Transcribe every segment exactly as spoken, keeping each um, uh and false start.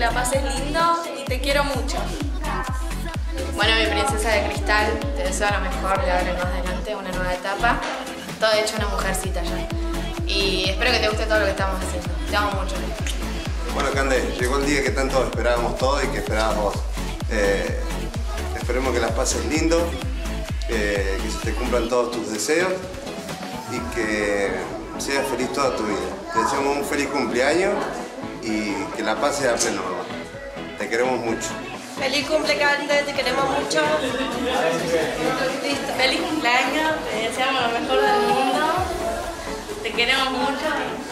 la pases lindo y te quiero mucho. Bueno, mi princesa de cristal, te deseo lo mejor, le abre más adelante una nueva etapa. Todo hecho una mujercita ya. Y espero que te guste todo lo que estamos haciendo. Te amo mucho. Bueno, Cande, llegó el día que tanto esperábamos todos y que esperabas vos. Eh, esperemos que las pases lindo, eh, que se te cumplan todos tus deseos y que seas feliz toda tu vida. Te deseamos un feliz cumpleaños y que la pases a pleno, mamá. Te queremos mucho. Feliz cumple, Cande, te queremos mucho. Listo. Feliz cumpleaños, te deseamos lo mejor del mundo. Te queremos mucho.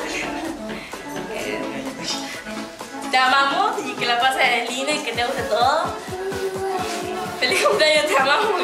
Te amamos y que la pases lindo y que te guste todo. Feliz cumpleaños, te amamos.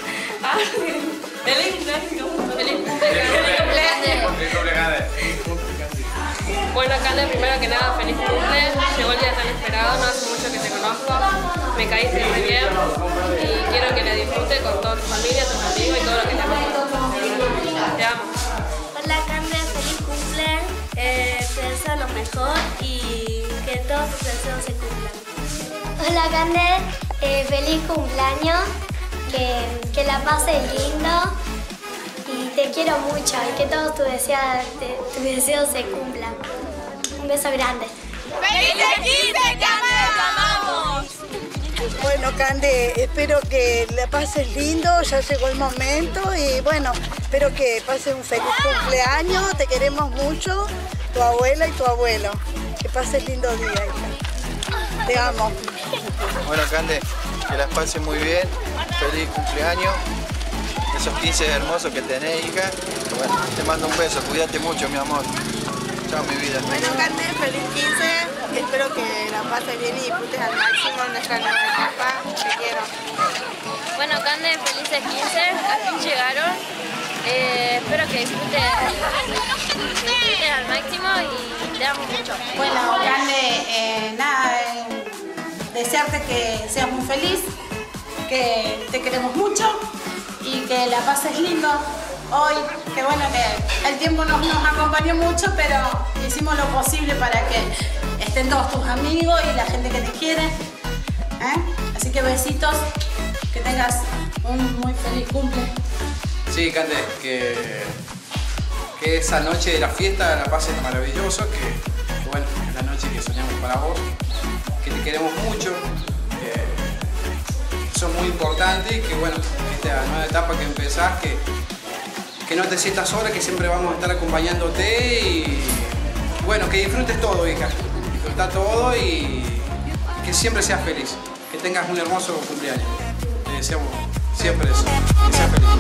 Feliz cumpleaños. Feliz cumpleaños. Feliz cumpleaños. Bueno, Cande, primero que nada, feliz cumple. Llegó el día tan esperado, no hace mucho que te conozco. Me caíste muy bien y quiero que le disfrutes con toda tu familia, tus amigos y todo lo que te amo. Te amo. Hola, Cande, feliz cumple. Eh, te deseo lo mejor y que todos tus deseos se cumplan. Hola, Cande, eh, feliz cumpleaños. Que, que la pases lindo. Y te quiero mucho y que todos tus deseos, te, tus deseos se cumplan. Un beso grande. ¡Feliz quince, Cande! ¡Te amamos! Bueno, Cande, espero que la pases lindo, ya llegó el momento y bueno, espero que pases un feliz cumpleaños, te queremos mucho, tu abuela y tu abuelo. Que pases lindo día, hija. Te amo. Bueno, Cande, que las pases muy bien, feliz cumpleaños. Esos quince hermosos que tenés, hija. Bueno, te mando un beso, cuídate mucho, mi amor. Chao, mi vida. Bueno, Cande, feliz quince. Espero que la pases bien y disfrutes al máximo nuestra nueva etapa. Te quiero. Bueno, Cande, felices quince. Al fin llegaron. Eh, espero que disfrutes, que disfrutes al máximo y te amo mucho. Bueno, Cande, eh, nada, eh, desearte que seas muy feliz, que te queremos mucho y que la pases lindo hoy, que bueno, que el tiempo nos, nos acompañó mucho, pero hicimos lo posible para que estén todos tus amigos y la gente que te quiere. ¿eh? Así que besitos, que tengas un muy feliz cumple. Sí, Cande, que, que esa noche de la fiesta la pases maravilloso, que, que bueno, es la noche que soñamos para vos, que te queremos mucho, que sos muy importante y que bueno, esta nueva etapa que empezás, que, que no te sientas sola, que siempre vamos a estar acompañándote y bueno, que disfrutes todo, hija, disfruta todo y que siempre seas feliz, que tengas un hermoso cumpleaños. Te deseamos siempre eso, que seas feliz.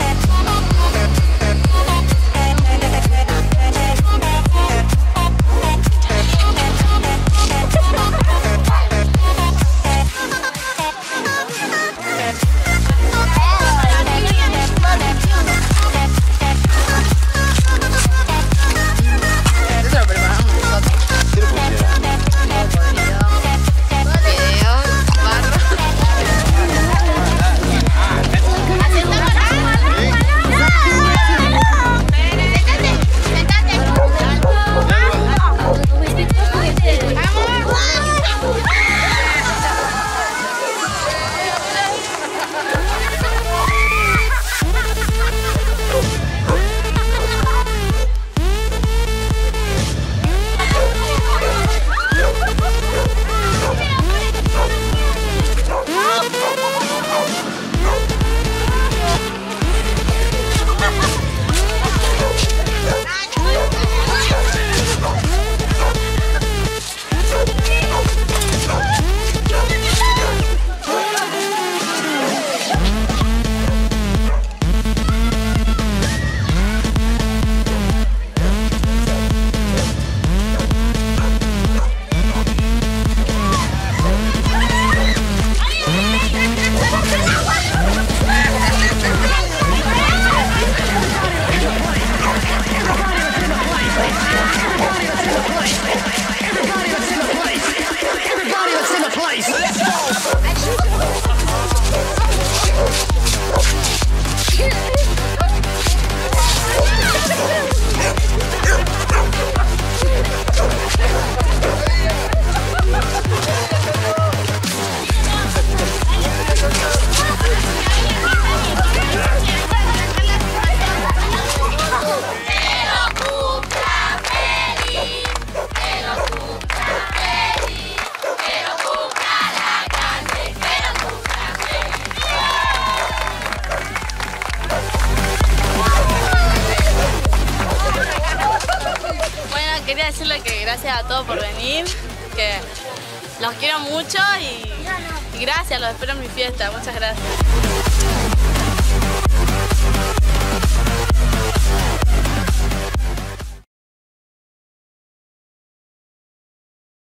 a todos por venir, que los quiero mucho y, y gracias, los espero en mi fiesta. Muchas gracias.